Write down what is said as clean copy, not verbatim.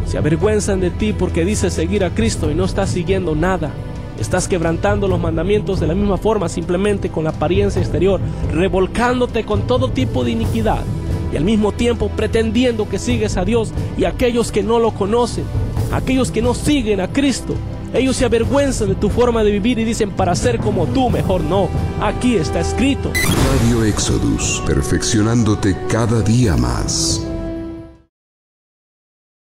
Se avergüenzan de ti porque dices seguir a Cristo y no estás siguiendo nada. Estás quebrantando los mandamientos de la misma forma, simplemente con la apariencia exterior, revolcándote con todo tipo de iniquidad y al mismo tiempo pretendiendo que sigues a Dios. Y aquellos que no lo conocen, aquellos que no siguen a Cristo, ellos se avergüenzan de tu forma de vivir y dicen: para ser como tú, mejor no. Aquí está escrito. Radio Éxodus, perfeccionándote cada día más.